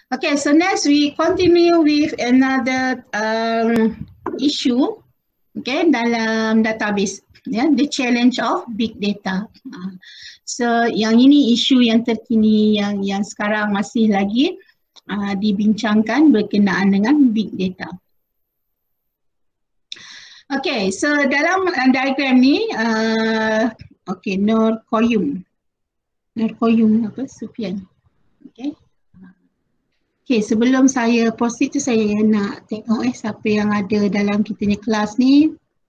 Okay, so next we continue with another issue, okay, dalam database, the challenge of big data. So yang ini isu yang terkini yang sekarang masih lagi dibincangkan berkenaan dengan big data. Okay, so dalam diagram ni, okay, Nur Qayyum apa, Sufian. Okay. Okay, sebelum saya proceed tu saya nak tengok siapa yang ada dalam kita ni kelas ni.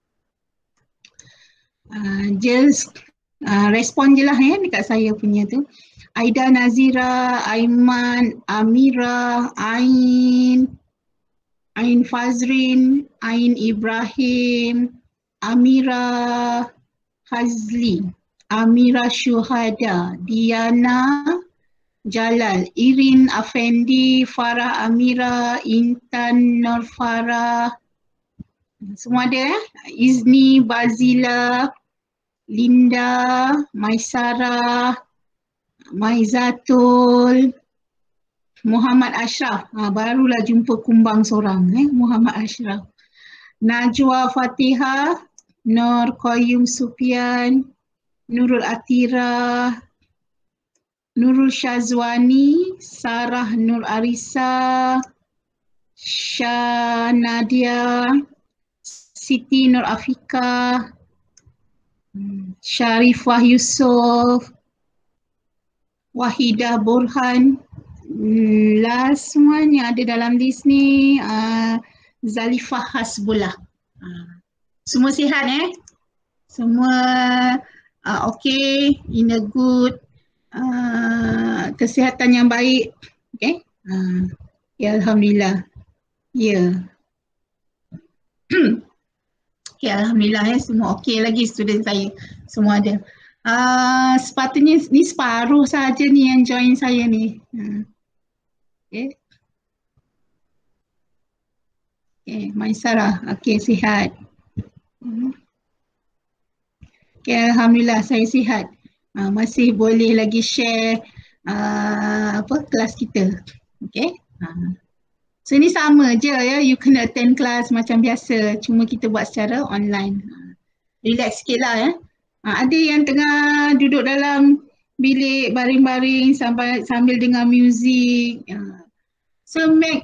Just respon je lah dekat saya punya tu. Aida Nazira, Aiman, Amira, Ain Fazrin, Ain Ibrahim, Amira Hazli, Amira Syuhada, Diana Jalal, Irin Afendi, Farah Amira, Intan Nurfarah, semua ada Izni Bazila, Linda, Maisara, Maizatul, Muhammad Ashraf, barulah jumpa kumbang seorang, Muhammad Ashraf, Najwa Fatihah, Nur Qayyum Sufian, Nurul Atira, Nurul Syazwani, Sarah Nur Arisa, Syah Nadia, Siti Nur Afika, Syarifah Yusof, Wahidah Burhan, semuanya ada dalam list ni. Zalifah Hasbullah. Semua sihat Semua okay, in a good kesihatan yang baik. Okay. Ya, Alhamdulillah. Ya. Okay, Alhamdulillah semua okay lagi student saya. Semua ada. Sepatutnya ni separuh saja ni yang join saya ni. Okay. Okay, Maisarah. Okay, sihat. Okay, Alhamdulillah saya sihat. Masih boleh lagi share kelas kita. Okay. So ini sama je you kena attend kelas macam biasa, cuma kita buat secara online. Relax sikit lah ada yang tengah duduk dalam bilik baring-baring sambil dengar muzik. So make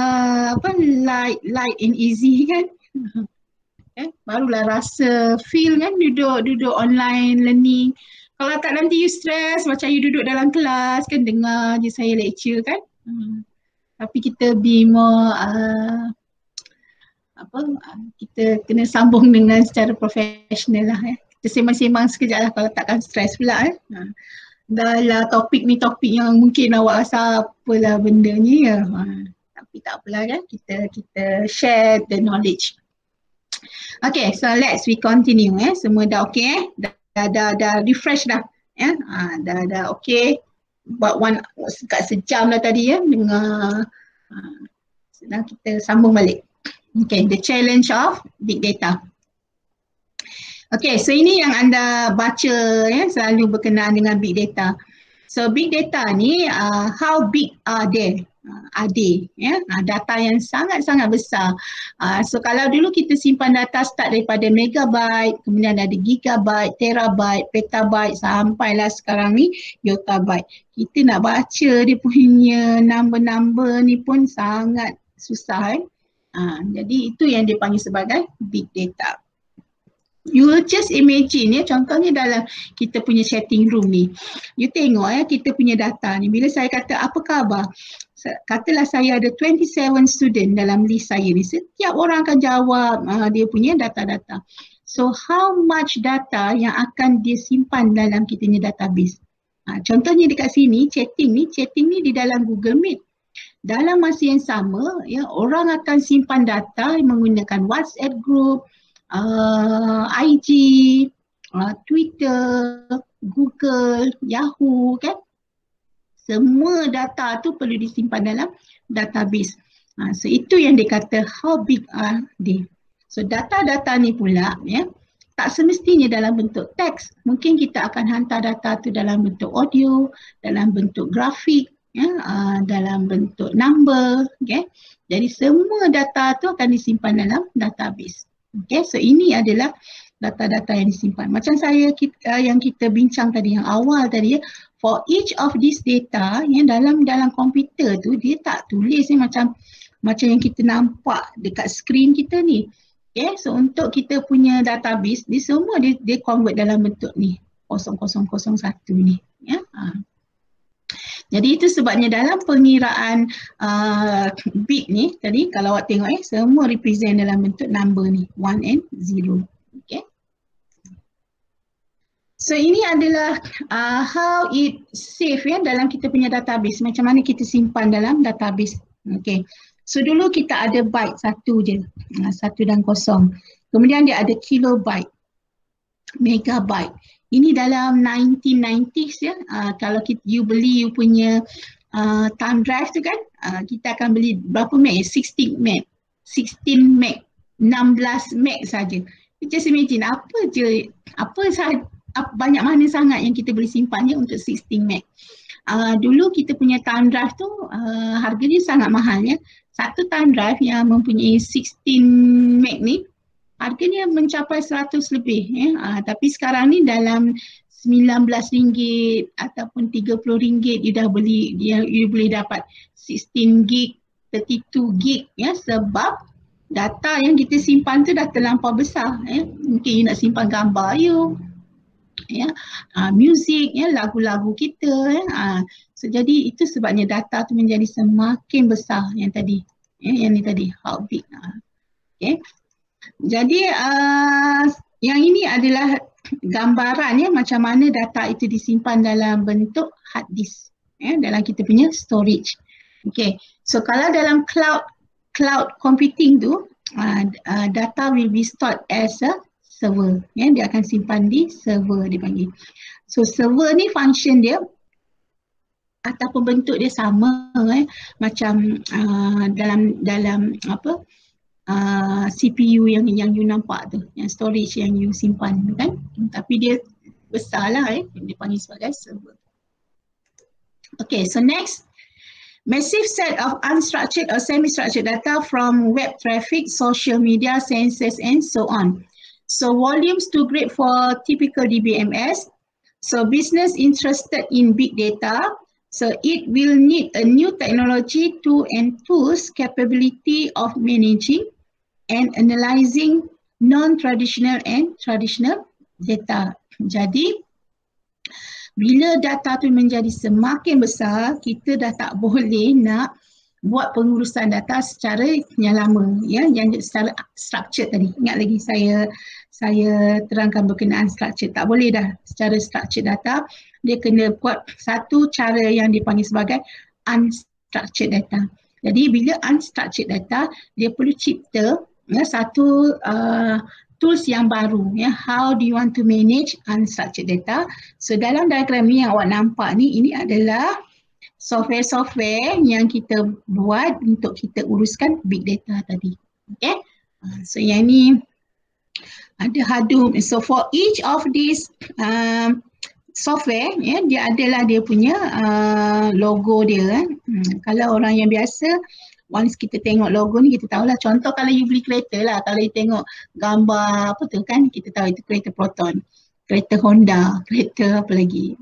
light and easy kan. Barulah rasa feel kan duduk online learning. Kalau tak nanti you stress macam you duduk dalam kelas kan, dengar je saya lecture kan. Tapi kita be more kita kena sambung dengan secara profesional lah Kita sembang-sembang sekejap lah kalau takkan stres pula Dah lah topik ni topik yang mungkin awak rasa apalah benda ni tapi tak apalah kan, kita share the knowledge. Okay, so let's we continue semua dah okay dah refresh dah dah okay. Buat dekat sejam dah tadi dengar. Sedang kita sambung balik. Okay, the challenge of big data. Okay, so ini yang anda baca selalu berkenaan dengan big data. So big data ni how big are they? Data yang sangat-sangat besar. So kalau dulu kita simpan data start daripada megabyte, kemudian ada gigabyte, terabyte, petabyte, sampailah sekarang ni yottabyte. Kita nak baca dia punya number-number ni pun sangat susah jadi itu yang dipanggil sebagai big data. You will just imagine contohnya dalam kita punya chatting room ni. You tengok kita punya data ni. Bila saya kata apa khabar, katalah saya ada 27 student dalam list saya ni. Setiap orang akan jawab dia punya data-data. So how much data yang akan dia simpan dalam kita punya database. Contohnya dekat sini chatting ni di dalam Google Meet. Dalam masa yang sama orang akan simpan data menggunakan WhatsApp group, IG, Twitter, Google, Yahoo kan. Semua data tu perlu disimpan dalam database. So itu yang dia kata how big are they. So data-data ni pula tak semestinya dalam bentuk teks. Mungkin kita akan hantar data tu dalam bentuk audio, dalam bentuk grafik, ya, dalam bentuk number, okay. Jadi semua data tu akan disimpan dalam database. Okay, so ini adalah data-data yang disimpan. Macam yang kita bincang tadi, yang awal tadi, ya, for each of this data, yang dalam komputer tu dia tak tulis ni macam yang kita nampak dekat skrin kita ni. Okay, so untuk kita punya database, dia semua dia convert dalam bentuk ni, 0001 ni. Ya. Jadi itu sebabnya dalam pengiraan bit ni tadi, kalau awak tengok semua represent dalam bentuk number ni, 1 and 0. Okay. So ini adalah how it save dalam kita punya database, macam mana kita simpan dalam database. Okay. So dulu kita ada byte satu je, 1 dan 0. Kemudian dia ada kilobyte, megabyte. Ini dalam 1990s ya. Kalau you beli you punya thumb drive tu kan, kita akan beli berapa meg? 16 meg, 16 meg, 16 meg saja. Just imagine banyak mana sangat yang kita boleh simpannya untuk 16 meg. Dulu kita punya thumb drive tu harganya sangat mahal ya. Satu thumb drive yang mempunyai 16 meg ni harganya mencapai 100 lebih ya. Tapi sekarang ni dalam RM19 ataupun RM30 you boleh dapat 16 gig, 32 gig ya, sebab data yang kita simpan tu dah terlampau besar ya. Mungkin you nak simpan gambar you ya, music ya, lagu-lagu kita ya. So jadi itu sebabnya data tu menjadi semakin besar yang tadi ya, yang ni tadi how big. Okay. Jadi yang ini adalah gambaran ya macam mana data itu disimpan dalam bentuk hard disk ya, dalam kita punya storage. Okay, so kalau dalam cloud computing tu data will be stored as a server ya, dia akan simpan di server dipanggil. So server ni function dia ataupun bentuk dia sama macam dalam apa CPU yang you nampak tu, yang storage yang you simpan kan, tapi dia besar lah dia panggil sebagai server. Okay, so next, massive set of unstructured or semi-structured data from web traffic, social media, sensors and so on. So volumes too great for typical DBMS. So business interested in big data, so it will need a new technology and tools capability of managing and analyzing non-traditional and traditional data. Jadi bila data tu menjadi semakin besar, kita dah tak boleh nak buat pengurusan data secara yang lama ya, yang secara structured tadi. Ingat lagi saya terangkan berkenaan structured. Tak boleh dah secara structured data, dia kena buat satu cara yang dipanggil sebagai unstructured data. Jadi bila unstructured data, dia perlu cipta satu tools yang baru ya, how do you want to manage unstructured data. So dalam diagram ni yang awak nampak ni, ini adalah software yang kita buat untuk kita uruskan big data tadi. Okay, so yang ni ada Hadoop. So for each of these software ya, dia adalah dia punya logo dia. Kalau orang yang biasa, once kita tengok logo ni, kita tahulah. Contoh kalau you beli kereta lah, kalau you tengok gambar apa tu kan, kita tahu itu kereta Proton, kereta Honda, kereta apa lagi,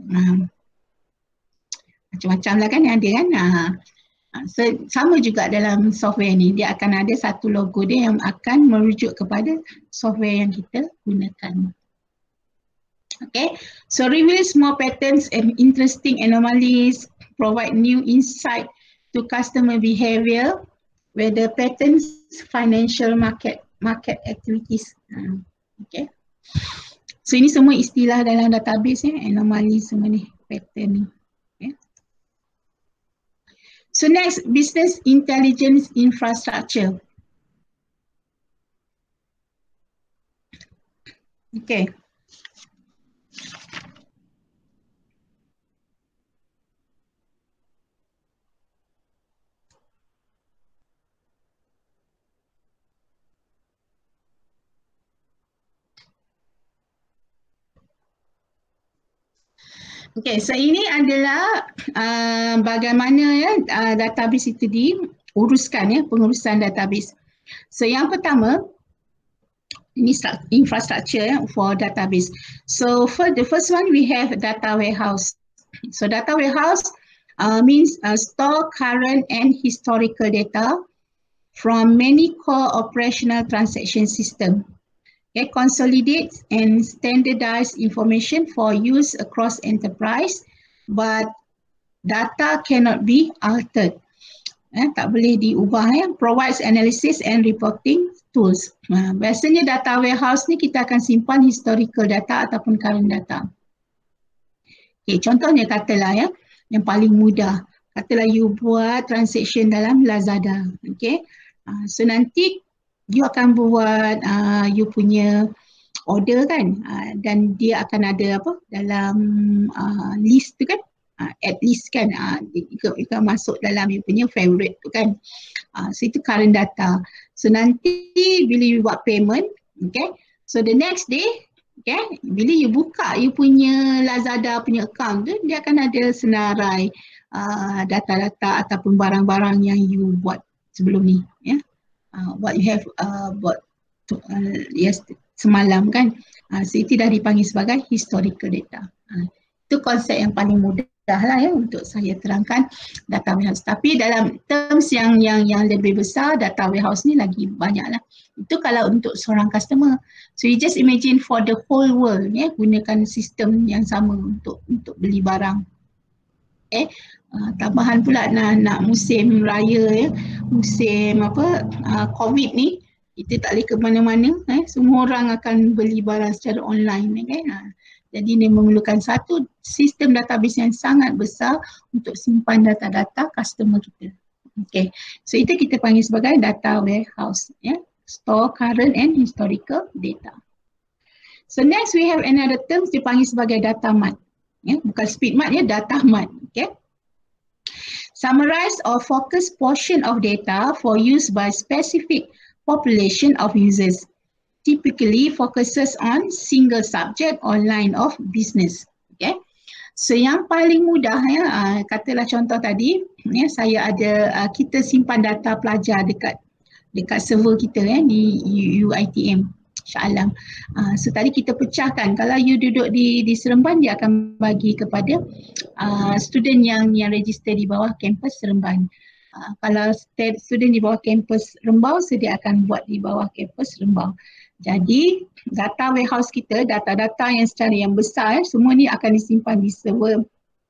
macam-macam lah kan yang ada kan. So, sama juga dalam software ni, dia akan ada satu logo dia yang akan merujuk kepada software yang kita gunakan. Okay, so reveals more patterns and interesting anomalies, provide new insight to customer behavior, whether patterns, financial market activities. Okay, so ini semua istilah dalam database ya, anomali semua ni, pattern ni. Okay. So next, business intelligence infrastructure. Okay. Okay, so ini adalah bagaimana ya database itu diuruskan ya, pengurusan database. So yang pertama, ini infrastructure for database. So for the first one, we have data warehouse. So data warehouse means store current and historical data from many core operational transaction system. It consolidates and standardize information for use across enterprise, but data cannot be altered. Tak boleh diubah. Provides analysis and reporting tools. Biasanya data warehouse ni kita akan simpan historical data ataupun current data. Okay, contohnya katalah ya, yang paling mudah. Katalah you buat transaction dalam Lazada. Okay. So nanti you akan buat you punya order kan, dan dia akan ada apa dalam list tu kan, at least kan, you masuk dalam you punya favorite tu kan. So itu current data. So nanti bila you buat payment, okay, so the next day, okay, bila you buka you punya Lazada punya account tu, dia akan ada senarai data-data ataupun barang-barang yang you buat sebelum ni, ya. What you have buat semalam kan. So itu dah dipanggil sebagai historical data. Itu konsep yang paling mudah lah ya untuk saya terangkan data warehouse. Tapi dalam terms yang lebih besar, data warehouse ni lagi banyak lah. Itu kalau untuk seorang customer. So you just imagine for the whole world ya, gunakan sistem yang sama untuk beli barang. Tambahan pula nak musim raya ya, musim COVID ni, kita tak boleh ke mana-mana, semua orang akan beli barang secara online kan. Jadi dia memerlukan satu sistem database yang sangat besar untuk simpan data-data customer kita. Okay, so itu kita panggil sebagai data warehouse ya, store current and historical data. So next we have another term dipanggil sebagai data mart ya, bukan speed mart ya, data mart. Okay. Summarize or focus portion of data for use by specific population of users. Typically focuses on single subject or line of business. Okay. So yang paling mudah ya, katalah contoh tadi ya, saya ada kita simpan data pelajar dekat server kita ya, di UiTM Shah Alam. So tadi kita pecahkan, kalau you duduk di Seremban, dia akan bagi kepada student yang register di bawah kampus Seremban. Kalau student di bawah kampus Rembau, so dia akan buat di bawah kampus Rembau. Jadi data warehouse kita, data-data yang secara yang besar, semua ni akan disimpan di server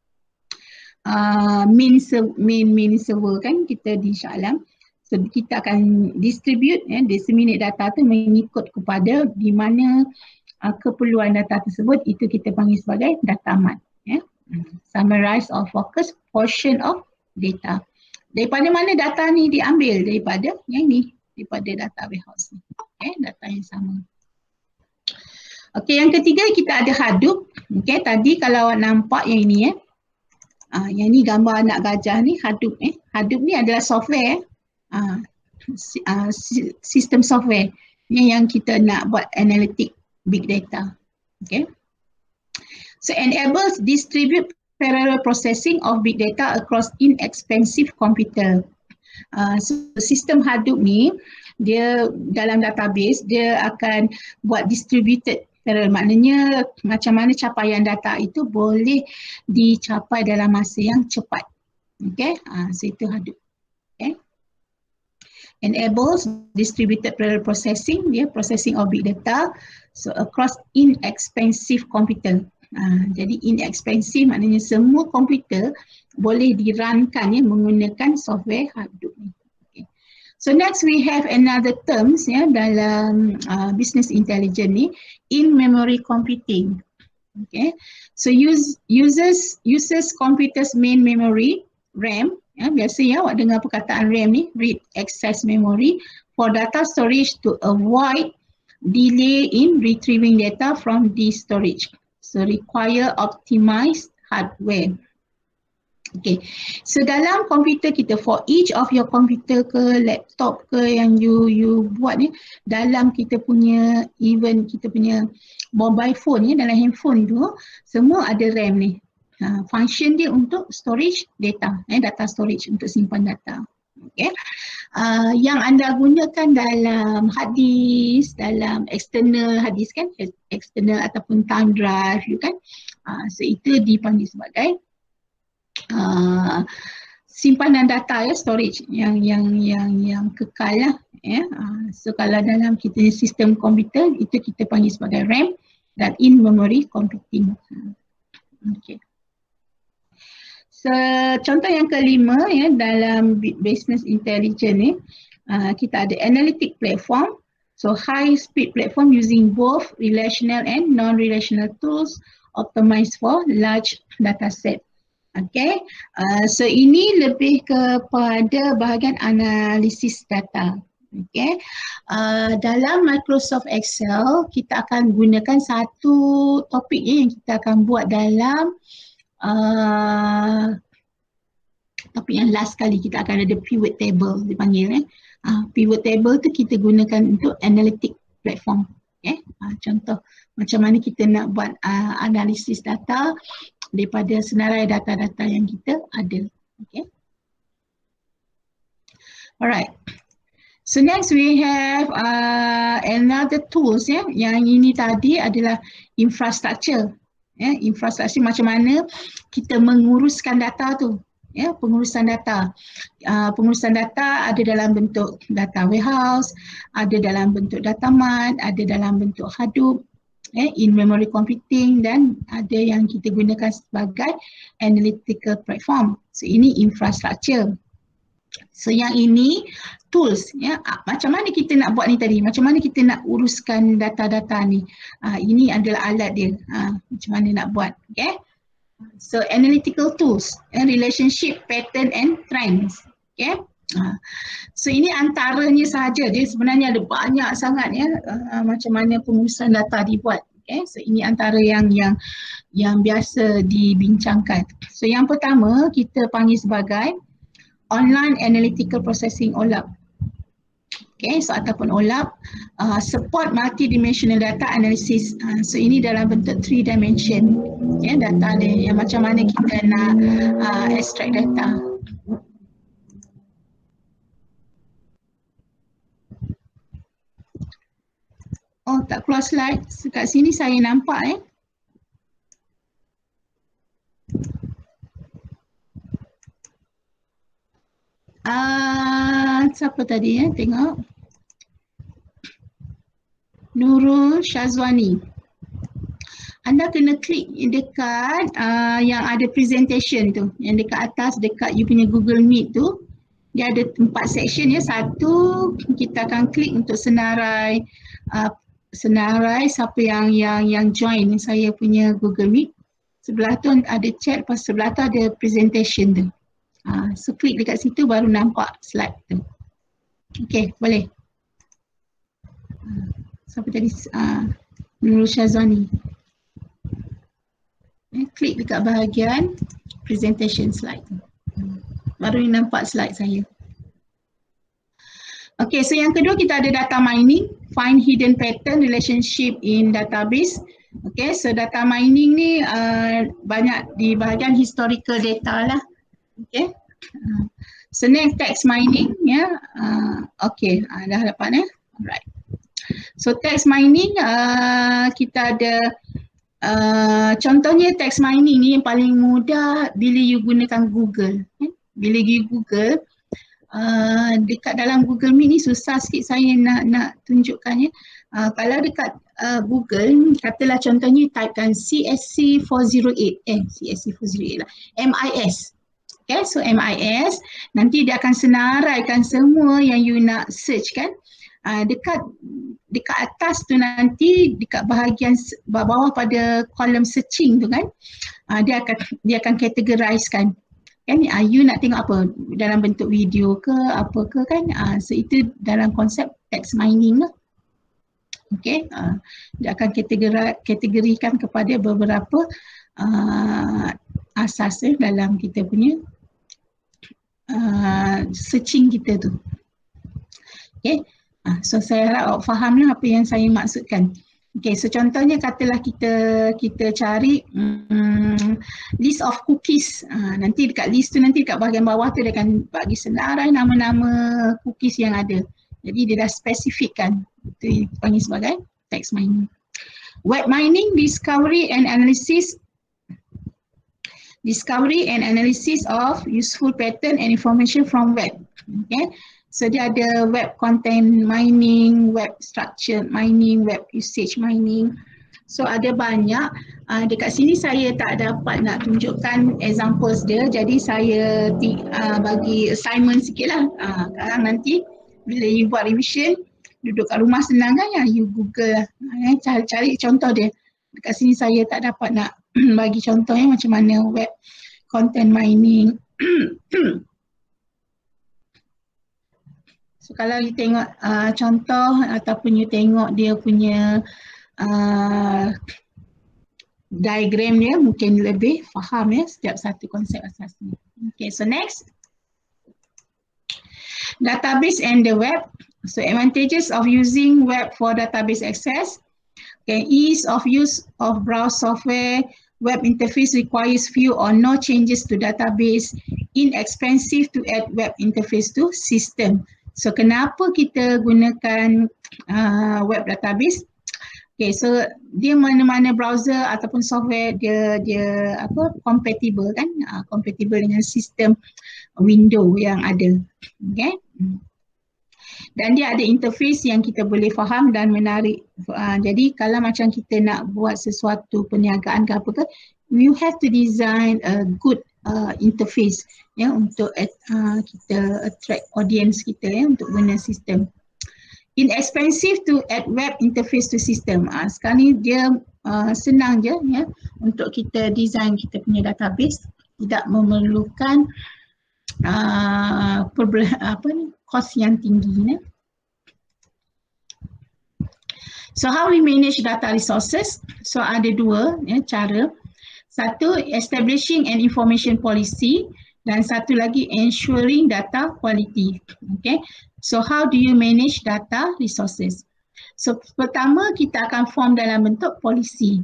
main server kan kita di Shah Alam. So kita akan distribute disseminate data tu mengikut kepada di mana keperluan data tersebut, itu kita panggil sebagai data mart ya. Summarize or focus portion of data. Daripada mana data ni diambil? Daripada yang ni, daripada data warehouse ni. Okay, data yang sama. Okay, yang ketiga kita ada Hadoop. Okay, tadi kalau nampak yang ini yang ni gambar anak gajah ni Hadoop. Hadoop ni adalah software, sistem software yang kita nak buat analitik big data. Okay. So enables distribute parallel processing of big data across inexpensive computer. So sistem Hadoop ni, dia dalam database dia akan buat distributed parallel, maknanya macam mana capaian data itu boleh dicapai dalam masa yang cepat. Okay, so itu Hadoop. Okay. Enables distributed parallel processing, dia processing of big data so across inexpensive computer. Jadi inexpensive maknanya semua komputer boleh dirunkan ya menggunakan software Hadoop ni. Okay. So next we have another terms ya dalam business intelligence ni, in-memory computing. Okay. So uses computers main memory RAM. Ya, biasa ya awak dengar perkataan RAM ni, read access memory, for data storage to avoid delay in retrieving data from this storage. So require optimized hardware. Okay, so dalam komputer kita, for each of your computer ke laptop ke yang you buat ni, dalam kita punya, even kita punya mobile phone ya, dalam handphone tu semua ada RAM ni. function dia untuk storage data, data storage, untuk simpan data. Okay. Yang anda gunakan dalam hard disk, dalam external hard disk kan, external ataupun thumb drive kan, so itu dipanggil sebagai simpanan data ya, storage yang kekal lah ya. So kalau dalam kita sistem komputer itu kita panggil sebagai RAM dan in memory computing. Okay. So, contoh yang kelima ya, dalam business intelligence ni, kita ada analytic platform. So, high speed platform using both relational and non-relational tools optimized for large data set. Okay, so ini lebih kepada bahagian analisis data. Okay, dalam Microsoft Excel kita akan gunakan satu topik yang kita akan buat dalam topik yang last kali. Kita akan ada pivot table dipanggil. Pivot table tu kita gunakan untuk analytic platform. Okay, contoh macam mana kita nak buat analisis data daripada senarai data-data yang kita ada. Okay. Alright. So next we have another tools ya. Yang ini tadi adalah infrastructure. Ya, infrastruktur macam mana kita menguruskan data tu. Ya, pengurusan data. Pengurusan data ada dalam bentuk data warehouse, ada dalam bentuk data mart, ada dalam bentuk Hadoop, in memory computing, dan ada yang kita gunakan sebagai analytical platform. So ini infrastruktur. So yang ini tools ya, macam mana kita nak buat ni tadi, macam mana kita nak uruskan data-data ni. Ini adalah alat dia, macam mana nak buat. Okay. So analytical tools, relationship, pattern and trends. Okay. So ini antaranya sahaja, dia sebenarnya ada banyak sangat ya, macam mana pengurusan data dibuat. Okay. So ini antara yang biasa dibincangkan. So yang pertama kita panggil sebagai Online Analytical Processing OLAP. Okay, so ataupun OLAP, support multidimensional data analysis. So ini dalam bentuk 3 dimension. Okay, data ni yang macam mana kita nak extract data. Oh, tak keluar slide. Kat sini saya nampak siapa tadi tengok. Nurul Syazwani. Anda kena klik dekat yang ada presentation tu, yang dekat atas dekat you punya Google Meet tu. Dia ada 4 section ya. Satu kita akan klik untuk senarai siapa yang join saya punya Google Meet. Sebelah tu ada chat, pas sebelah tu ada presentation tu. So klik dekat situ baru nampak slide tu. Okay, boleh. Siapa tadi? Nurul Syazwani. Klik dekat bahagian presentation slide tu. Baru nampak slide saya. Okay, so yang kedua kita ada data mining, find hidden pattern relationship in database. Okay, so data mining ni banyak di bahagian historical data lah. Okay. So next text mining ya. Okay, dah dapat Alright. So text mining kita ada contohnya text mining ni yang paling mudah bila you gunakan Google. Bila you Google dekat dalam Google Meet ni susah sikit saya nak tunjukkannya. Kalau dekat Google, katalah contohnya typekan CSC 408 CSC 408 lah, MIS. Okay, so MIS nanti dia akan senaraikan semua yang you nak search kan. Dekat atas tu nanti dekat bahagian bawah pada kolom searching tu kan, dia akan categorizekan kan, you nak tengok apa dalam bentuk video ke apa ke kan. So itu dalam konsep text mining lah. Okay, dia akan kategorikan kepada beberapa asas dalam kita punya searching kita tu. Okay, so saya harap awak fahamlah apa yang saya maksudkan. Okay, so contohnya katalah kita cari list of cookies. Nanti dekat list tu, nanti dekat bahagian bawah tu dia akan bagi senarai nama-nama cookies yang ada. Jadi dia dah spesifikkan. Itu dipanggil sebagai text mining. Web mining, discovery and analysis of useful pattern and information from web. Okay. So dia ada web content mining, web structure mining, web usage mining. So ada banyak. Dekat sini saya tak dapat nak tunjukkan examples dia. Jadi saya bagi assignment sikit lah. Sekarang nanti bila you buat revision, duduk kat rumah senang kan ya, you google lah. Cari contoh dia. Dekat sini saya tak dapat nak bagi contohnya macam mana web content mining. So kalau you tengok contoh ataupun you tengok dia punya diagram dia, mungkin lebih faham ya setiap satu konsep asasnya. Okay, so next. Database and the web. So advantages of using web for database access. Okay, ease of use of browse software. Web interface requires few or no changes to database. Inexpensive to add web interface to system. So kenapa kita gunakan web database? Okay, so dia mana-mana browser ataupun software dia compatible kan? Compatible dengan sistem window yang ada. Okay. Dan dia ada interface yang kita boleh faham dan menarik. Jadi kalau macam kita nak buat sesuatu perniagaan ke apa ke, you have to design a good interface ya untuk kita attract audience kita ya untuk guna sistem. Inexpensive to add web interface to system. Sekarang ni dia senang je ya untuk kita design kita punya database, tidak memerlukan kos yang tinggi. So how we manage data resources? So ada dua cara. Satu, establishing an information policy, dan satu lagi ensuring data quality. Okay. So how do you manage data resources? So pertama kita akan form dalam bentuk polisi.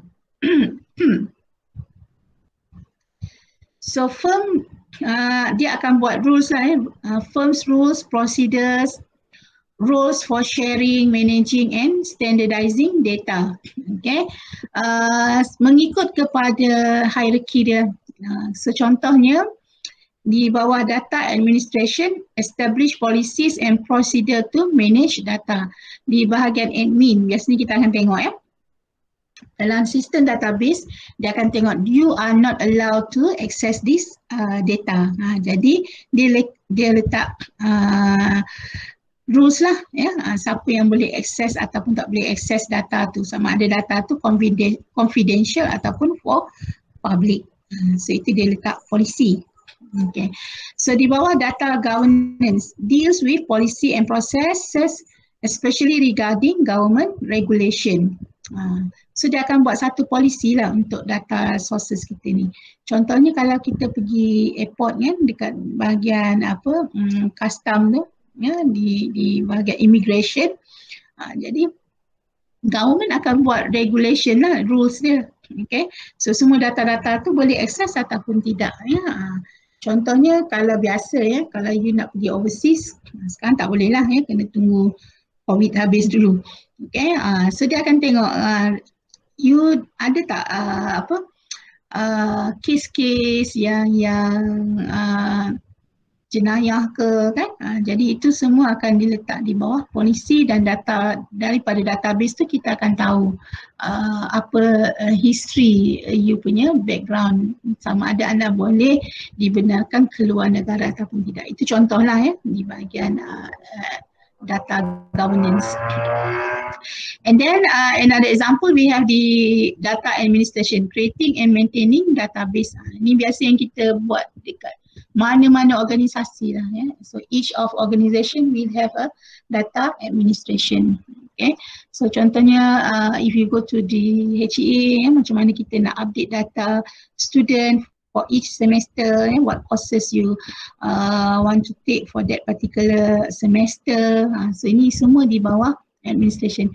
So firm dia akan buat rules lah firms rules, procedures, rules for sharing, managing and standardizing data. Okay, mengikut kepada hierarchy dia. So contohnya di bawah data administration, establish policies and procedure to manage data. Di bahagian admin, biasanya kita akan tengok ya. Dalam sistem database, dia akan tengok you are not allowed to access this data. Jadi dia letak rules lah ya, siapa yang boleh access ataupun tak boleh access data tu, sama ada data tu confidential ataupun for public. So itu dia letak polisi. Okay. So di bawah data governance, deals with policy and processes especially regarding government regulation. So dia akan buat satu polisi lah untuk data sources kita ni. Contohnya kalau kita pergi airport kan, dekat bahagian custom tu ya, di bahagian immigration. Jadi government akan buat regulation lah, rules dia. Okay. So semua data-data tu boleh akses ataupun tidak ya. Contohnya kalau biasa ya, kalau you nak pergi overseas, sekarang tak boleh lah ya, kena tunggu COVID habis dulu. Okay, so dia akan tengok you ada tak kes-kes yang jenayah ke kan. Jadi itu semua akan diletak di bawah polisi, dan data daripada database tu kita akan tahu apa history you punya background, sama ada anda boleh dibenarkan keluar negara ataupun tidak. Itu contohlah ya di bahagian data governance. And then another example we have the data administration, creating and maintaining database. Ini biasa yang kita buat dekat mana-mana organisasi lah ya. So each of organisation will have a data administration. Okay. So contohnya if you go to the HEA ya, macam mana kita nak update data student for each semester, what courses you want to take for that particular semester. So ini semua di bawah administration.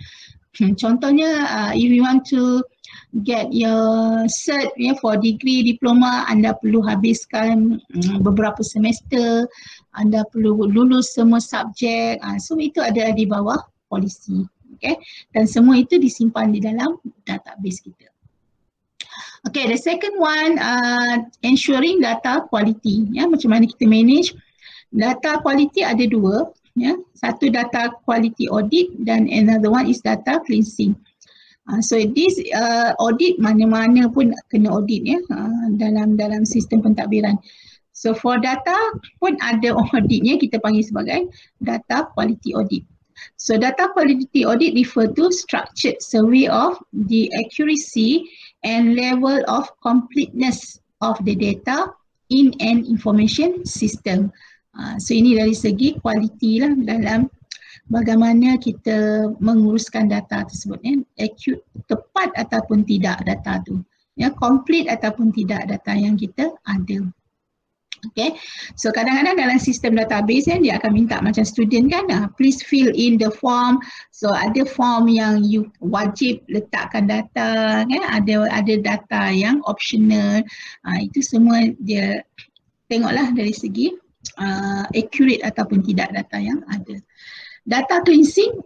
Contohnya if you want to get your cert for degree, diploma, anda perlu habiskan beberapa semester, anda perlu lulus semua subjek, so itu ada di bawah polisi. Okay, dan semua itu disimpan di dalam database kita. Okay, the second one, ensuring data quality. Macam mana kita manage data quality? Ada dua. Satu data quality audit dan another one is data cleansing. So this audit mana-mana pun kena audit dalam sistem pentadbiran. So for data pun ada auditnya, kita panggil sebagai data quality audit. So data quality audit refer to structured survey of the accuracy and level of completeness of the data in an information system. So ini dari segi quality lah dalam bagaimana kita menguruskan data tersebut, accurate, tepat ataupun tidak data tu, complete ataupun tidak data yang kita ada. Okay, so kadang-kadang dalam sistem database dia akan minta macam student kan, please fill in the form. So ada form yang you wajib letakkan data kan, ada data yang optional. Itu semua dia tengoklah dari segi accurate ataupun tidak data yang ada. Data cleansing,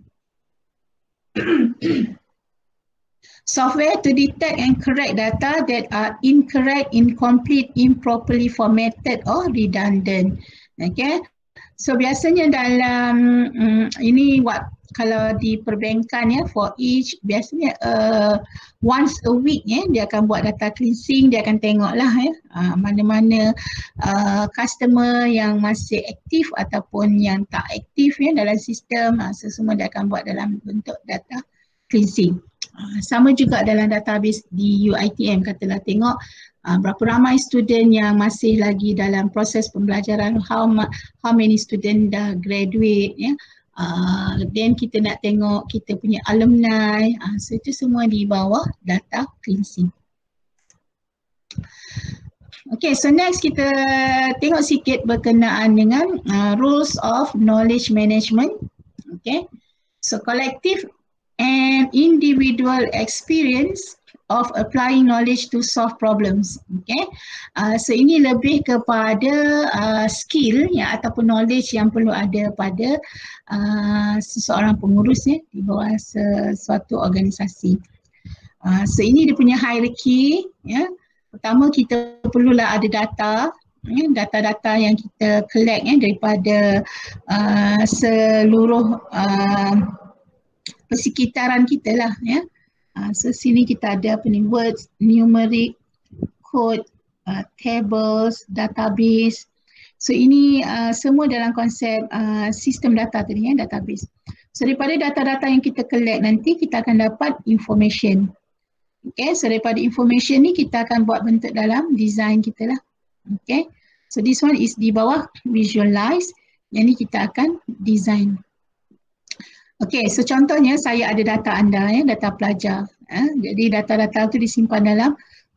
software to detect and correct data that are incorrect, incomplete, improperly formatted or redundant. Okay, so biasanya dalam ini kalau di perbankan for each, biasanya once a week dia akan buat data cleansing. Dia akan tengoklah mana-mana customer yang masih aktif ataupun yang tak aktif dalam sistem. So semua dia akan buat dalam bentuk data cleansing. Sama juga dalam database di UiTM, katalah tengok berapa ramai student yang masih lagi dalam proses pembelajaran, how many student dah graduate then kita nak tengok kita punya alumni, so itu semua di bawah data cleansing. Okay, so next kita tengok sikit berkenaan dengan rules of knowledge management. Okay, so collective and individual experience of applying knowledge to solve problems. Okay, so ini lebih kepada skill ataupun knowledge yang perlu ada pada seseorang pengurus di bawah sesuatu organisasi. So ini dia punya hierarchy. Pertama kita perlulah ada data. Data-data yang kita collect daripada seluruh persekitaran kita lah so sini kita ada words, numeric, code, tables, database. So ini semua dalam konsep sistem data tadi database. So daripada data-data yang kita collect nanti kita akan dapat information. Okay, so daripada information ni kita akan buat bentuk dalam design kita lah. Okay, so this one is di bawah visualize, yang ni kita akan design. Okay, so contohnya saya ada data anda, data pelajar. Jadi data-data itu disimpan dalam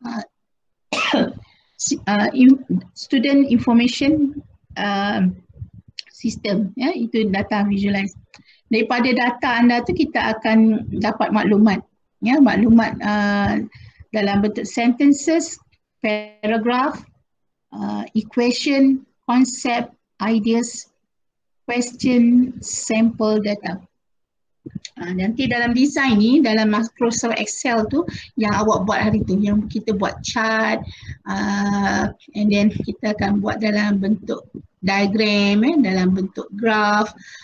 student information system, itu data visualize. Daripada data anda tu kita akan dapat maklumat, maklumat dalam bentuk sentences, paragraph, equation, concept, ideas, question, sample data. Nanti dalam design ni, dalam Microsoft Excel tu yang awak buat hari tu, yang kita buat chart, and then kita akan buat dalam bentuk diagram, dalam bentuk graph.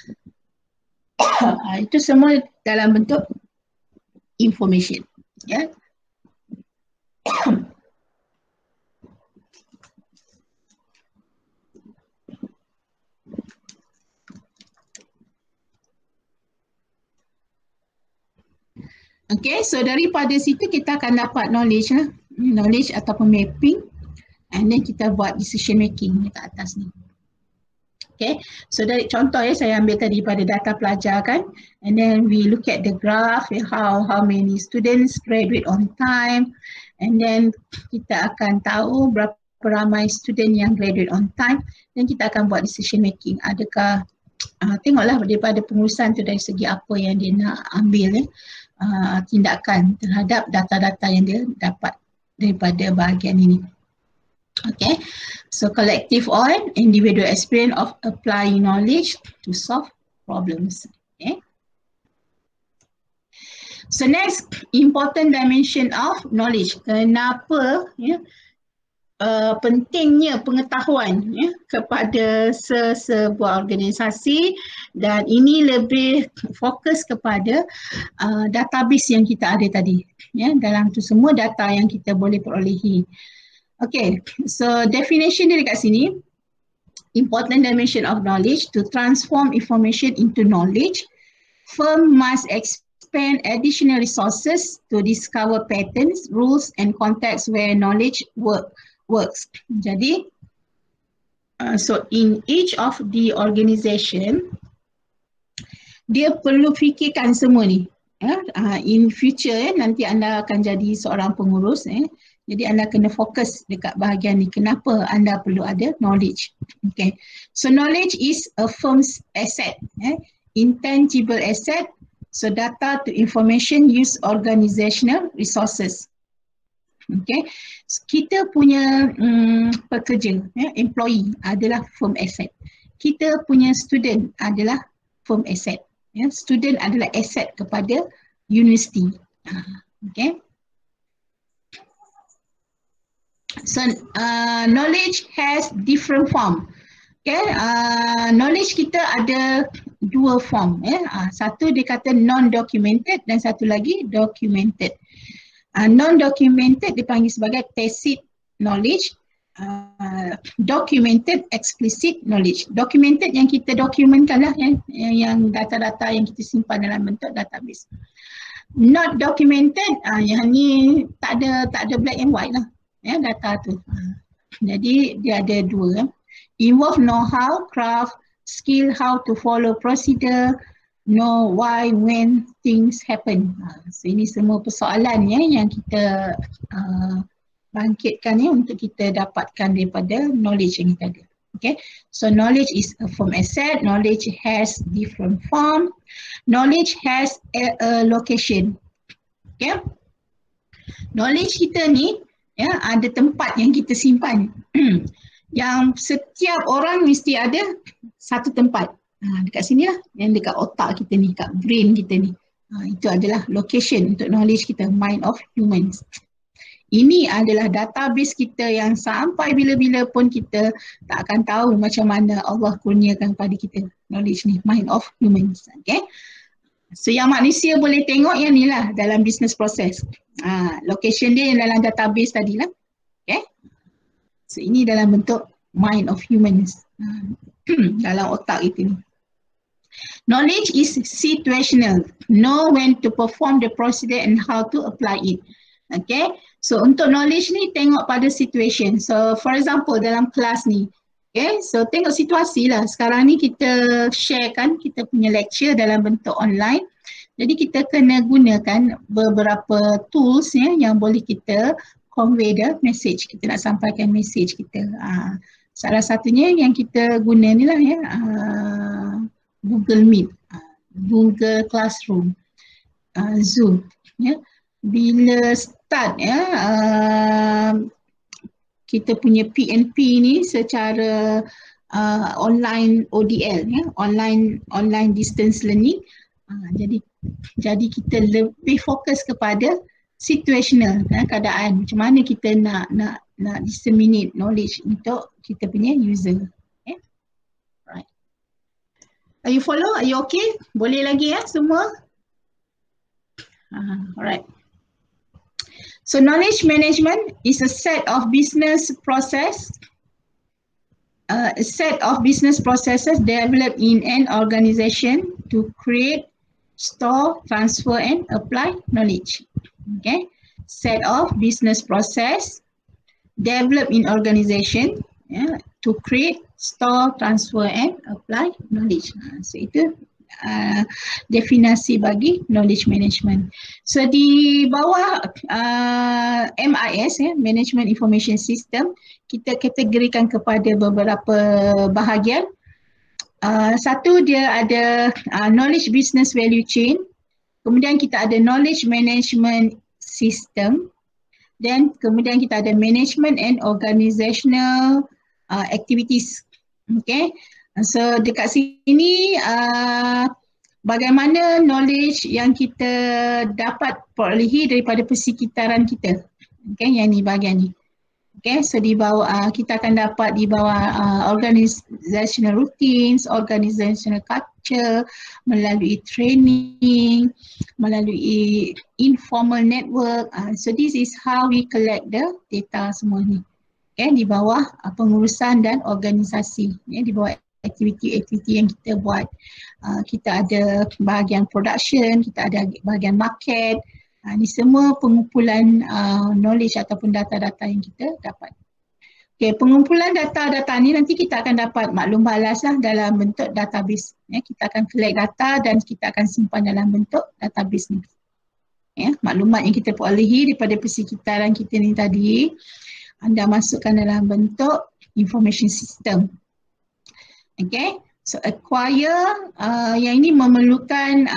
Itu semua dalam bentuk information. Okay, so daripada situ kita akan dapat knowledge knowledge ataupun mapping, and then kita buat decision making dekat atas ni. Okay, so dari contoh saya ambil tadi pada data pelajar kan, and then we look at the graph, how many students graduate on time, and then kita akan tahu berapa ramai student yang graduate on time, dan kita akan buat decision making, adakah tengoklah daripada pengurusan tu dari segi apa yang dia nak ambil tindakan terhadap data-data yang dia dapat daripada bahagian ini. Okay, so collective on individual experience of applying knowledge to solve problems. Okay. So next, important dimension of knowledge. Kenapa pentingnya pengetahuan kepada sebuah organisasi, dan ini lebih fokus kepada database yang kita ada tadi. Dalam tu semua data yang kita boleh perolehi. Okay, so definition dia dekat sini. Important dimension of knowledge: to transform information into knowledge. Firm must expand additional resources to discover patterns, rules and contexts where knowledge works. Jadi, so in each of the organization, dia perlu fikirkan semua ni. In future nanti anda akan jadi seorang pengurus. Jadi anda kena fokus dekat bahagian ni. Kenapa anda perlu ada knowledge? Okay. So knowledge is a firm's asset, intangible asset. So data to information use organizational resources. Okay. So, kita punya pekerja, employee adalah firm asset. Kita punya student adalah firm asset. Student adalah asset kepada universiti. Okay. So knowledge has different form. Okay, knowledge kita ada dua form. Satu dia kata non-documented dan satu lagi documented. Non-documented dipanggil sebagai tacit knowledge. Documented explicit knowledge. Documented yang kita dokumentkan lah, yang data-data yang kita simpan dalam bentuk database. Not documented, yang ni tak ada black and white lah. Data tu. Jadi dia ada dua. Involve know-how, craft, skill how to follow procedure, know why, when things happen. So ini semua persoalan yang kita bangkitkan untuk kita dapatkan daripada knowledge yang kita ada. Okay, so knowledge is a firm asset. Knowledge has different form. Knowledge has a location. Okay, knowledge kita ni ada tempat yang kita simpan. Yang setiap orang mesti ada satu tempat. Dekat sini lah, yang dekat otak kita ni, dekat brain kita ni. Itu adalah location untuk knowledge kita, mind of humans. Ini adalah database kita yang sampai bila-bila pun kita tak akan tahu macam mana Allah kurniakan kepada kita knowledge ni, mind of humans. Okay. So yang manusia boleh tengok yang ni lah dalam business process. Location dia yang dalam database tadi lah. Okay. So ini dalam bentuk mind of humans. Dalam otak kita ni. Knowledge is situational. Know when to perform the procedure and how to apply it. Okay. So untuk knowledge ni tengok pada situation. So for example dalam kelas ni. Okay. So tengok situasi lah. Sekarang ni kita share kan kita punya lecture dalam bentuk online. Jadi kita kena gunakan beberapa tools yang boleh kita convey the message. Kita nak sampaikan message kita. Salah satunya yang kita guna ni lah Google Meet, Google Classroom, Zoom. Bila start kita punya PNP ni secara online ODL, online distance learning. Jadi kita lebih fokus kepada situational keadaan, macam mana kita nak disseminate knowledge untuk kita punya user. Okay. Right. Are you follow? Are you okay? Boleh lagi semua? Alright. So knowledge management is a set of business processes developed in an organization to create, store, transfer and apply knowledge. Okay, set of business process developed in organization to create, store, transfer and apply knowledge. So itu definisi bagi knowledge management. So di bawah MIS, Management Information System, kita kategorikan kepada beberapa bahagian. Satu dia ada knowledge business value chain, kemudian kita ada knowledge management system, dan kemudian kita ada management and organizational activities. Okay, so dekat sini bagaimana knowledge yang kita dapat perolehi daripada persekitaran kita. Okay, yang ni bahagian ni. Okay, so di bawah kita akan dapat di bawah organizational routines, organizational culture, melalui training, melalui informal network. So this is how we collect the data semua ni. Okay, di bawah pengurusan dan organisasi. Di bawah aktiviti-aktiviti yang kita buat. Kita ada bahagian production, kita ada bahagian market. Ini semua pengumpulan knowledge ataupun data-data yang kita dapat. Okay, pengumpulan data-data ni nanti kita akan dapat maklum balas lah dalam bentuk database. Kita akan collect data dan kita akan simpan dalam bentuk database ni. Maklumat yang kita perolehi daripada persekitaran kita ni tadi, anda masukkan dalam bentuk information system. Okay, so acquire yang ini memerlukan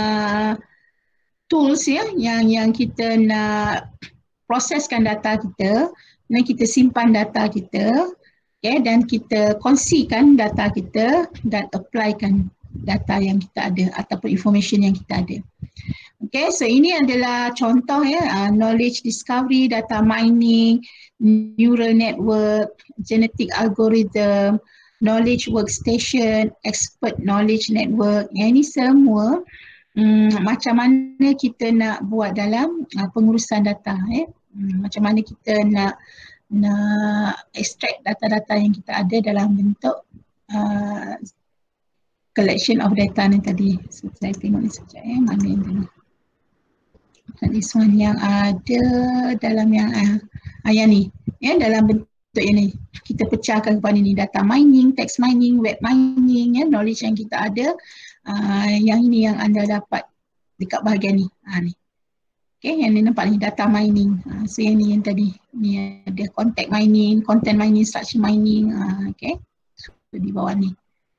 tools yang kita nak proseskan data kita, dan kita simpan data kita, dan kita kongsikan data kita dan applykan data yang kita ada ataupun information yang kita ada. Okay, so ini adalah contoh knowledge discovery, data mining, neural network, genetic algorithm, knowledge workstation, expert knowledge network. Yang ini semua macam mana kita nak buat dalam pengurusan data, macam mana kita nak extract data-data yang kita ada dalam bentuk collection of data ni tadi. So, saya tengok ni sekejap mana yang tadi. This one yang ada dalam yang ni, dalam bentuk yang ni. Kita pecahkan kepada ni, data mining, text mining, web mining, knowledge yang kita ada. Yang ini yang anda dapat dekat bahagian ni. Ni. Okay, yang ni nampak ni data mining. So yang ni yang tadi, ni ada content mining, structure mining. Okay, so di bawah ni.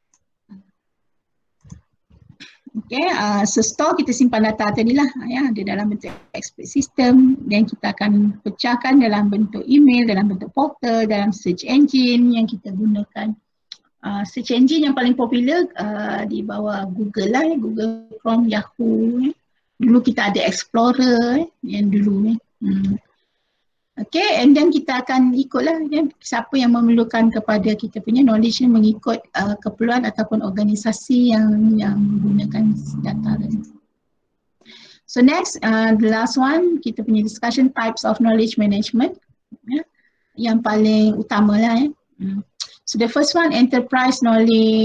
Okay, so store kita simpan data tadi lah, ada dalam bentuk expert system, dan kita akan pecahkan dalam bentuk email, dalam bentuk portal, dalam search engine yang kita gunakan. Search engine yang paling popular di bawah Google lah, Google Chrome, Yahoo. Dulu kita ada Explorer yang dulu. Okay, and then kita akan ikutlah siapa yang memerlukan kepada kita punya knowledge ni, mengikut keperluan ataupun organisasi yang menggunakan data tadi. So next, the last one, kita punya discussion types of knowledge management. Yang paling utama lah. So the first one, enterprise-wide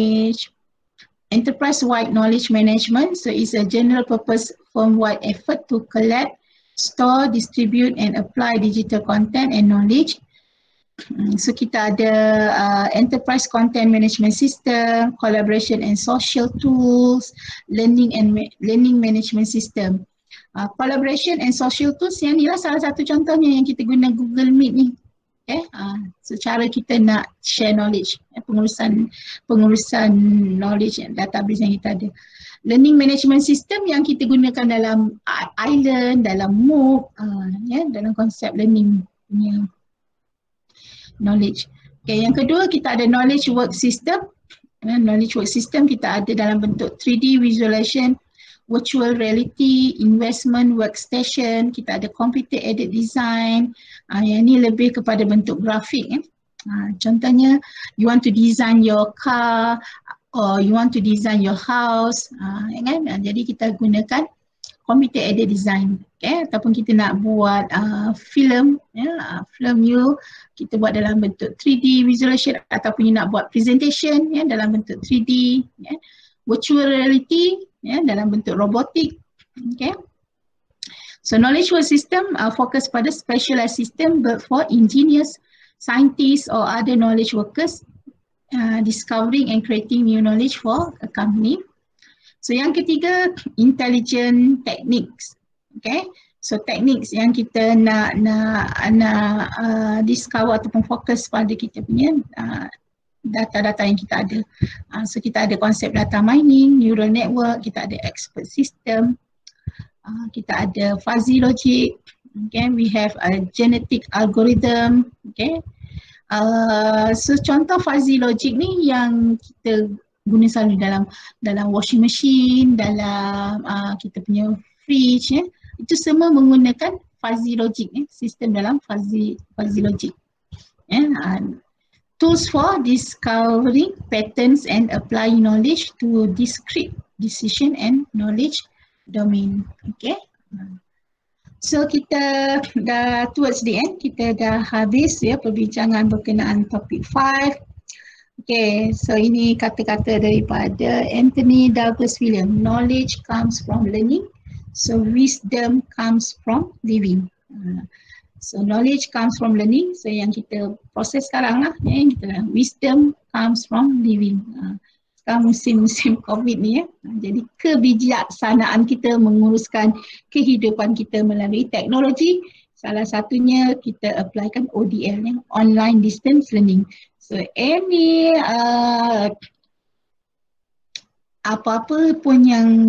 knowledge management. So it's a general purpose firm-wide effort to collect, store, distribute and apply digital content and knowledge. So kita ada enterprise content management system, collaboration and social tools, learning management system. Collaboration and social tools yang ni lah salah satu contohnya yang kita guna Google Meet ni. So cara kita nak share knowledge, pengurusan knowledge database yang kita ada. Learning management system yang kita gunakan dalam Island, dalam MOOC, dalam konsep learning punya knowledge. Okay, yang kedua kita ada knowledge work system. Knowledge work system kita ada dalam bentuk 3D visualization, virtual reality, investment workstation, kita ada computer aided design. Yang ni lebih kepada bentuk grafik. Contohnya, you want to design your car or you want to design your house. Jadi kita gunakan computer aided design. Ataupun kita nak buat film, film you, kita buat dalam bentuk 3D visualization, ataupun you nak buat presentation dalam bentuk 3D. Virtual reality, dalam bentuk robotik. So knowledge work system fokus pada specialized system built for engineers, scientists or other knowledge workers discovering and creating new knowledge for a company. So yang ketiga, intelligent techniques. Okay, so techniques yang kita nak discover ataupun fokus pada kita punya data-data yang kita ada. So kita ada konsep data mining, neural network, kita ada expert system, kita ada fuzzy logic, okay, we have a genetic algorithm, okay. So contoh fuzzy logic ni yang kita guna selalu dalam washing machine, dalam kita punya fridge, itu semua menggunakan fuzzy logic, sistem dalam fuzzy logic. Tools for discovering patterns and applying knowledge to discrete decision and knowledge domain. Okay. So kita dah towards the end, kita dah habis ya perbincangan berkenaan topik 5. Okay, so ini kata-kata daripada Anthony Douglas Williams. Knowledge comes from learning, so wisdom comes from living. So knowledge comes from learning, so yang kita proses sekarang lah, wisdom comes from living. Sekarang musim-musim COVID ni ya, jadi kebijaksanaan kita menguruskan kehidupan kita melalui teknologi, salah satunya kita applykan ODL, online distance learning. So any apa-apa pun yang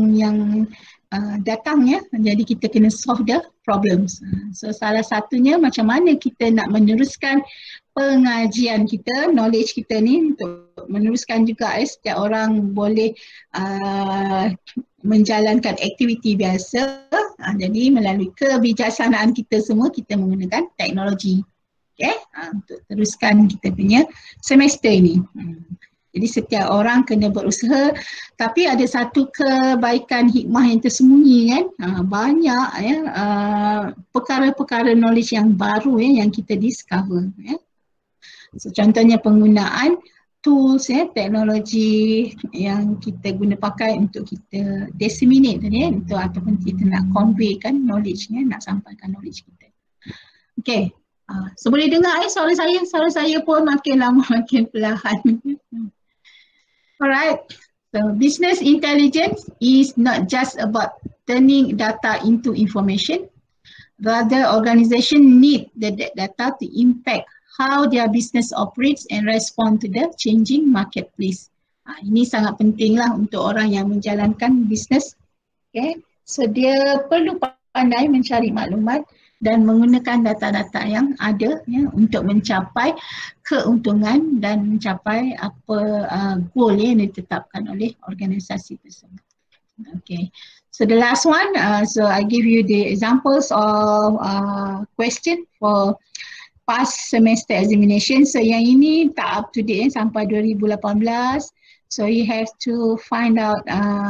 datang ya, jadi kita kena solve the problems. So salah satunya macam mana kita nak meneruskan pengajian kita, knowledge kita ni untuk meneruskan juga setiap orang boleh menjalankan aktiviti biasa. Jadi melalui kebijaksanaan kita semua kita menggunakan teknologi. Okay? Untuk teruskan kita punya semester ini. Jadi setiap orang kena berusaha, tapi ada satu kebaikan hikmah yang tersembunyi kan, banyak ya perkara-perkara knowledge yang baru ya yang kita discover ya. So contohnya penggunaan tools ya, teknologi yang kita guna pakai untuk kita disseminate tadi ya, untuk ataupun kita nak convey kan knowledge ya, nak sampaikan knowledge kita. Okay, so boleh dengar suara saya pun makin lama makin perlahan. Alright, so business intelligence is not just about turning data into information. Rather, organization need the data to impact how their business operates and respond to the changing marketplace. Ini sangat penting lah untuk orang yang menjalankan bisnes. Okay, so dia perlu pandai mencari maklumat dan menggunakan data-data yang ada ya, untuk mencapai keuntungan dan mencapai apa goal yang ditetapkan oleh organisasi tersebut. Okay, so the last one, so I give you the examples of question for past semester examination. So yang ini tak up to date sampai 2018. So you have to find out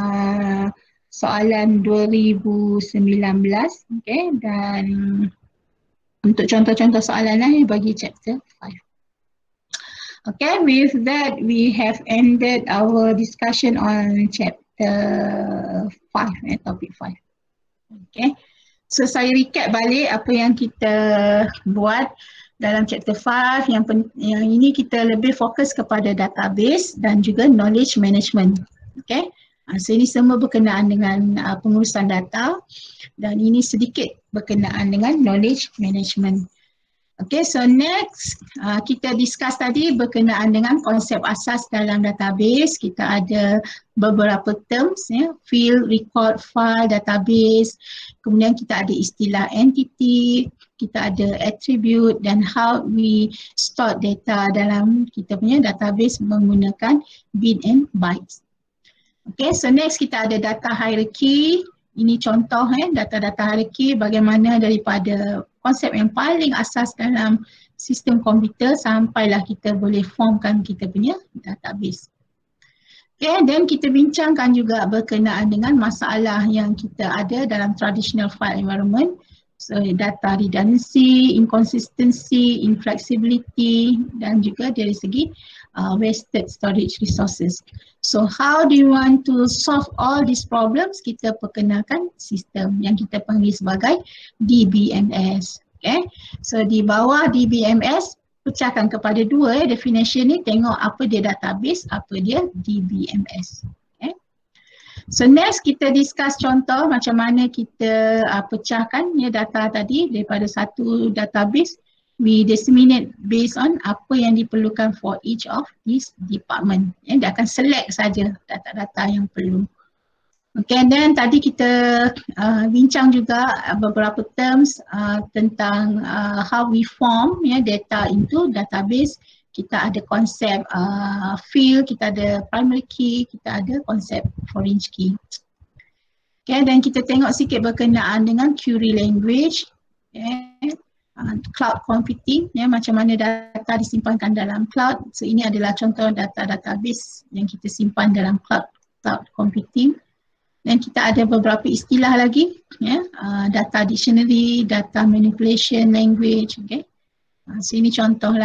soalan 2019, okay, dan untuk contoh-contoh soalan lain bagi chapter 5. Okay, with that we have ended our discussion on chapter 5, topic 5. Okay, so saya recap balik apa yang kita buat dalam chapter 5. Yang ini kita lebih fokus kepada database dan juga knowledge management. Okay. So ini semua berkenaan dengan pengurusan data dan ini sedikit berkenaan dengan knowledge management. Okay, so next kita discuss tadi berkenaan dengan konsep asas dalam database. Kita ada beberapa terms ya, field, record, file, database. Kemudian kita ada istilah entity, kita ada attribute dan how we store data dalam kita punya database menggunakan bin and bytes. Okay, so next kita ada data hierarchy. Ini contoh data-data hierarchy bagaimana daripada konsep yang paling asas dalam sistem komputer sampailah kita boleh formkan kita punya database. Okay, dan kita bincangkan juga berkenaan dengan masalah yang kita ada dalam traditional file environment. So data redundancy, inconsistency, inflexibility dan juga dari segi wasted storage resources. So how do you want to solve all these problems? Kita perkenalkan sistem yang kita panggil sebagai DBMS. Okay, so di bawah DBMS pecahkan kepada dua definition ni, tengok apa dia database, apa dia DBMS. Okay. So next kita discuss contoh macam mana kita pecahkan data tadi daripada satu database we disseminate based on apa yang diperlukan for each of this department. Dia akan select saja data-data yang perlu. Okay, dan tadi kita bincang juga beberapa terms tentang how we form data into database. Kita ada konsep field, kita ada primary key, kita ada konsep foreign key. Okay, dan kita tengok sikit berkenaan dengan query language, cloud computing, macam mana data disimpankan dalam cloud. So ini adalah contoh data database yang kita simpan dalam cloud computing. Dan kita ada beberapa istilah lagi, data dictionary, data manipulation language, okay. So ini contoh lah.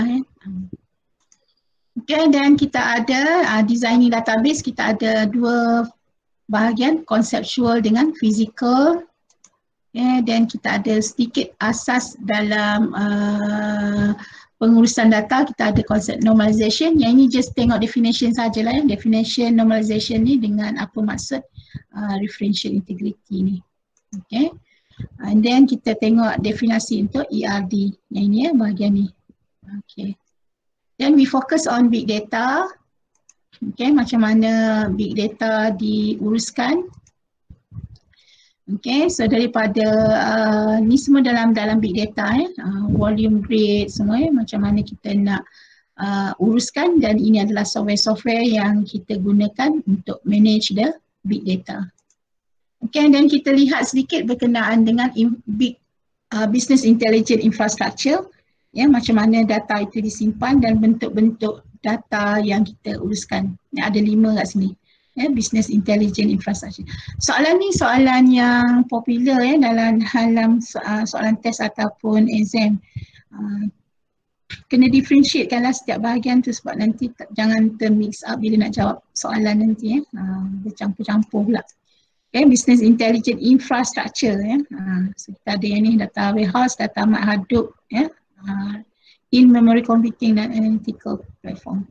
Okay, dan kita ada designing database, kita ada dua bahagian, conceptual dengan physical. Dan kita ada sedikit asas dalam pengurusan data, kita ada konsep normalization. Yang ini just tengok definition sajalah. Definition normalization ni dengan apa maksud referential integrity ni. Okay. And then kita tengok definisi untuk ERD. Yang ini bahagian ni. Okay. Then we focus on big data. Okay, macam mana big data diuruskan. Okay, so daripada ni semua dalam big data, volume grade semua, macam mana kita nak uruskan, dan ini adalah software-software yang kita gunakan untuk manage the big data. Okay, dan kita lihat sedikit berkenaan dengan big business intelligence infrastructure, macam mana data itu disimpan dan bentuk-bentuk data yang kita uruskan. Ada 5 kat sini. Business intelligence infrastructure. Soalan ni soalan yang popular dalam soalan test ataupun exam. Kena differentiatekanlah setiap bahagian tu sebab nanti jangan termix up bila nak jawab soalan nanti. Bercampur-campur pula. Okay, business intelligence infrastructure. So kita ada yang ni, data warehouse, data mat Hadoop, in-memory computing dan analytical platform.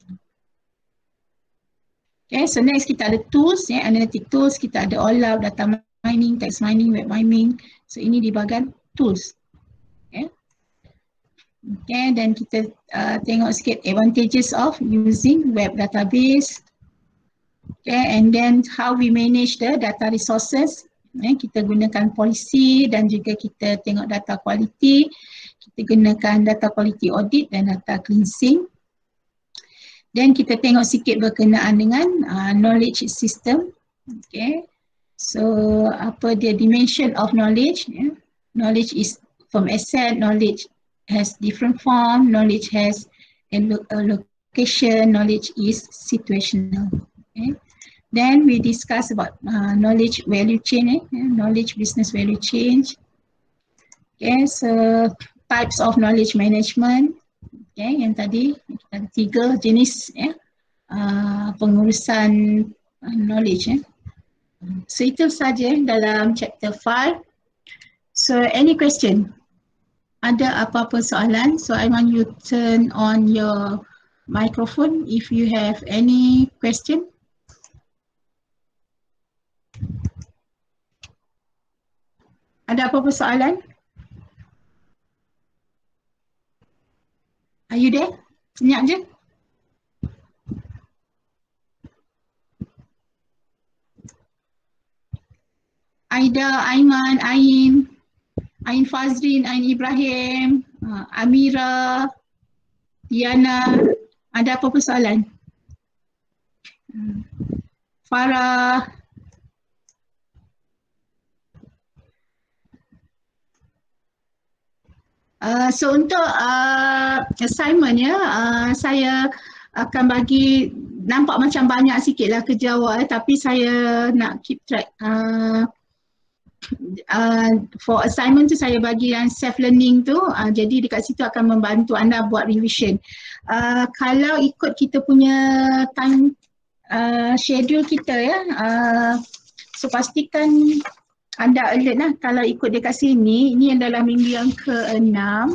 Okay, so next kita ada tools, analytic tools, kita ada OLAP, data mining, text mining, web mining. So ini di bahagian tools. Okay, okay, dan kita tengok sikit advantages of using web database. Okay, and then how we manage the data resources. Kita gunakan policy dan juga kita tengok data quality. Kita gunakan data quality audit dan data cleansing. Dan kita tengok sikit berkenaan dengan knowledge system. Okay. So apa dia dimension of knowledge? Knowledge is from asset, knowledge has different form, knowledge has a location, knowledge is situational. Okay. Then we discuss about knowledge value chain, knowledge business value chain. Okay, so types of knowledge management. Okay, yang tadi kita ada 3 jenis pengurusan knowledge. So itu saja dalam chapter 5. So any question? Ada apa-apa soalan? So I want you turn on your microphone if you have any question. Ada apa-apa soalan? Are you there? Senyap je. Aida, Aiman, Ain Fazrin, Ain Ibrahim, Amira, Diana. Ada apa-apa soalan? Farah. So untuk assignment saya akan bagi, nampak macam banyak sikit lah kerja awak tapi saya nak keep track. For assignment tu saya bagi yang self learning tu, jadi dekat situ akan membantu anda buat revision. Kalau ikut kita punya time schedule kita so pastikan anda alert lah kalau ikut dekat sini. Ini yang dalam minggu yang ke-6.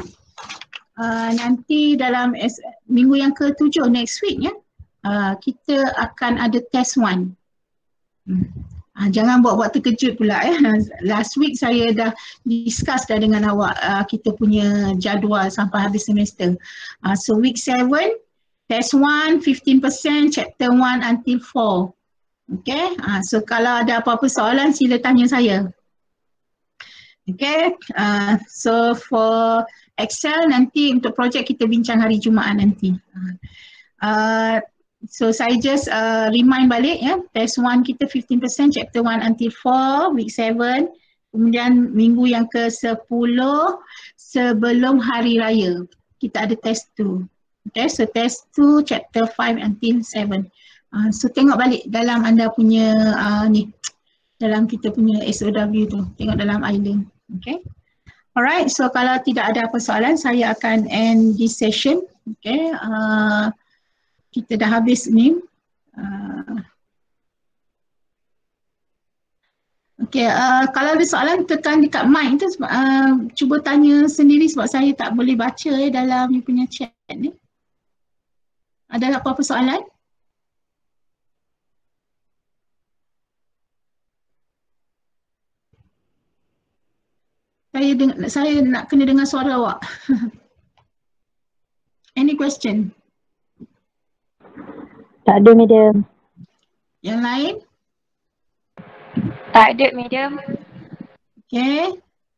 Nanti dalam minggu yang ke-7 next week kita akan ada test 1. Jangan buat-buat terkejut pula Last week saya dah discuss dah dengan awak kita punya jadual sampai habis semester. So week 7, test 1, 15%, chapter 1 until 4. Okay, so kalau ada apa-apa soalan sila tanya saya. Okay, so for Excel nanti untuk projek kita bincang hari Jumaat nanti. So saya just remind balik test 1 kita 15%, chapter 1 until 4, week 7. Kemudian minggu yang ke-10 sebelum hari raya kita ada test 2. Okay, so test 2, chapter 5 until 7. So tengok balik dalam anda punya dalam kita punya SOW tu, tengok dalam island. Okay. Alright, so kalau tidak ada apa soalan saya akan end this session. Okay. Kita dah habis ni. Okay, kalau ada soalan tekan dekat mic tu, cuba tanya sendiri sebab saya tak boleh baca dalam you punya chat ni. Ada apa-apa soalan? Saya nak kena dengar suara awak. Any question? Tak ada, madam. Yang lain? Tak ada, madam. Okay.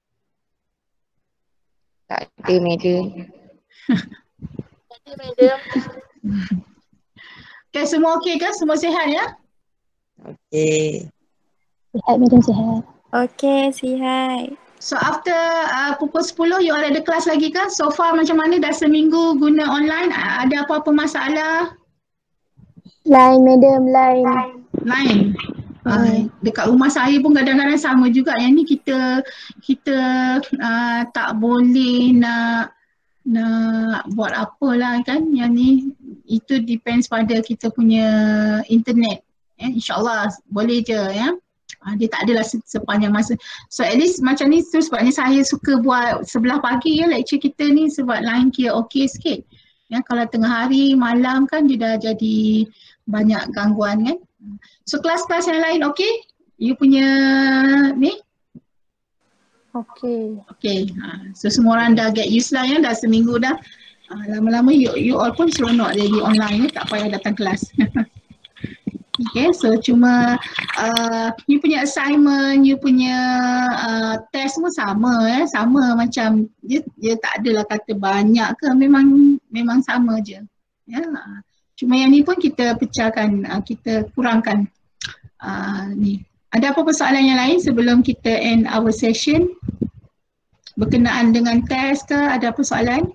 Tak ada, madam. Tak ada, madam. Okay, semua okey ke? Semua sihat ya? Okey. Sihat, madam, sihat. Okey, sihat. So after pukul 10 you all ada kelas lagi ke? So far macam mana dah seminggu guna online? Ada apa-apa masalah? Line, madam, line. Lain. Dekat rumah saya pun kadang-kadang sama juga. Yang ni kita tak boleh nak buat apalah kan. Yang ni itu depends pada kita punya internet. InsyaAllah boleh je ya. Dia tak adalah sepanjang masa. So at least macam ni tu sebabnya saya suka buat sebelah pagi lecture kita ni sebab line kira okey sikit. Ya, kalau tengah hari, malam kan dia dah jadi banyak gangguan kan. So kelas-kelas yang lain okey? You punya ni? Okey. Okey. So semua orang dah get used lah ya, dah seminggu dah. Lama-lama you all pun seronok jadi online tak payah datang kelas. Okay, so cuma you punya assignment, you punya test pun sama sama macam dia tak adalah kata banyak ke, memang sama je. Ya. Cuma yang ni pun kita pecahkan, kita kurangkan ni. Ada apa persoalan yang lain sebelum kita end our session? Berkenaan dengan test ke, ada apa soalan?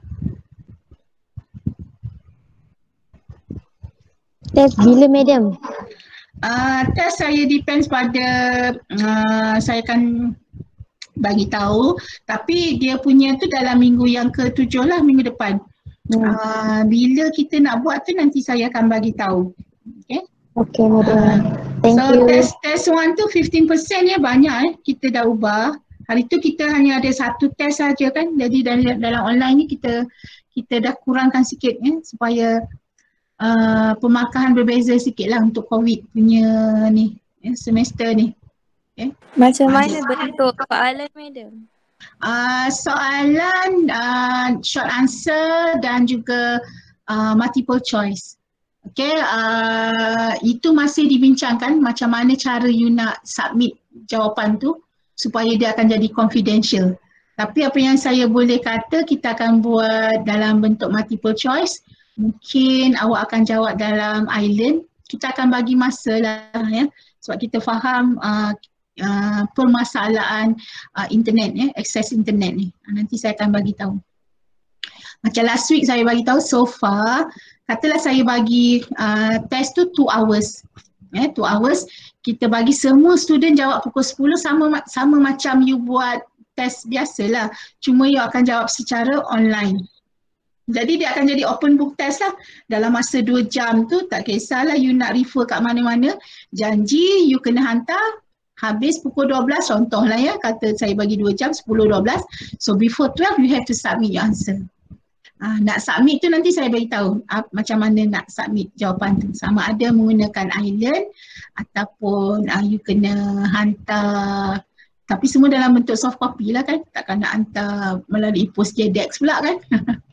Test bila, madam? Test saya depends pada saya akan bagi tahu, tapi dia punya tu dalam minggu yang ke-7 lah, minggu depan. Bila kita nak buat tu nanti saya akan bagi tahu. Okay? Okay, madam. Thank So you. test 1 tu 15% ya, banyak kita dah ubah. Hari tu kita hanya ada satu test saja kan, jadi dalam online ni kita dah kurangkan sikit supaya pemakahan berbeza sikit lah untuk COVID punya ni semester ni. Okay. Macam mana bentuk soalan, madam? Soalan short answer dan juga multiple choice. Okay, itu masih dibincangkan macam mana cara you nak submit jawapan tu supaya dia akan jadi confidential. Tapi apa yang saya boleh kata, kita akan buat dalam bentuk multiple choice. Mungkin awak akan jawab dalam island. Kita akan bagi masa lah ya, sebab kita faham permasalahan internet ya, akses internet ni. Nanti saya akan bagi tahu. Macam last week saya bagi tahu, so far katalah saya bagi test tu 2 hours. 2 hours, kita bagi semua student jawab pukul 10 sama macam you buat test biasalah. Cuma you akan jawab secara online. Jadi dia akan jadi open book test lah. Dalam masa 2 jam tu tak kisahlah you nak refer kat mana-mana. Janji you kena hantar habis pukul 12 contohlah ya. Kata saya bagi 2 jam, 10-12. So before 12 you have to submit your answer. Nak submit tu nanti saya beritahu macam mana nak submit jawapan tu. Sama ada menggunakan Island ataupun you kena hantar, tapi semua dalam bentuk soft copy lah kan. Takkan nak hantar melalui post JDEX pula kan.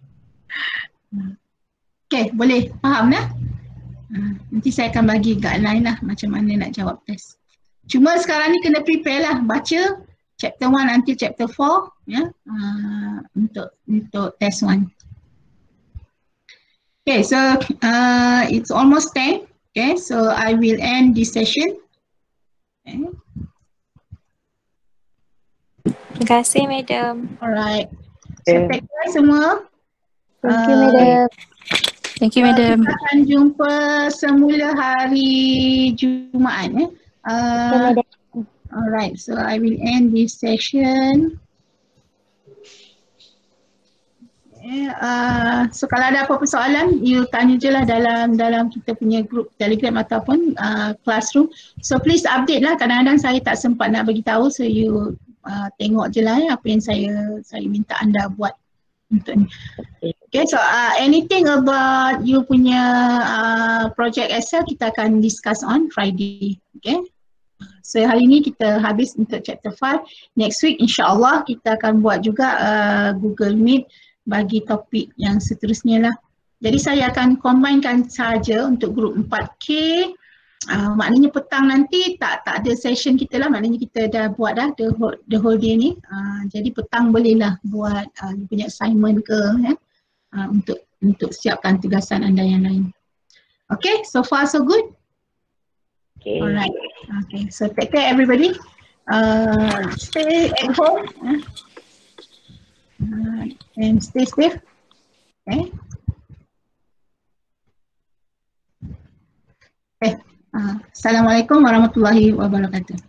Okay, boleh faham dah? Nanti saya akan bagi guideline lah macam mana nak jawab test. Cuma sekarang ni kena prepare lah, baca chapter 1 until chapter 4 ya, untuk test 1. Okay, so it's almost 10. Okay, so I will end this session. Okay. Terima kasih, Madam. Alright. So take care semua. Thank you, Madam. Thank you, Madam. Kita akan jumpa semula hari Jumaat. Okay, Madam. Alright, so I will end this session. So kalau ada apa-apa soalan, you tanya je lah dalam kita punya group Telegram ataupun classroom. So please update lah, kadang-kadang saya tak sempat nak bagi tahu, so you tengok je lah apa yang saya minta anda buat untuk ni. Okay, so anything about you punya project Excel kita akan discuss on Friday. Okay. So hari ni kita habis untuk chapter 5. Next week insyaAllah kita akan buat juga Google Meet bagi topik yang seterusnya lah. Jadi saya akan combinekan saja untuk grup 4K. Maknanya petang nanti tak ada session kita lah, maknanya kita dah buat dah the whole day ni. Jadi petang bolehlah buat punya assignment ke untuk siapkan tugasan anda yang lain. Okay, so far so good? Okay. Alright, okay, so take care everybody. Stay at home. And stay safe. Okay. Assalamualaikum warahmatullahi wabarakatuh.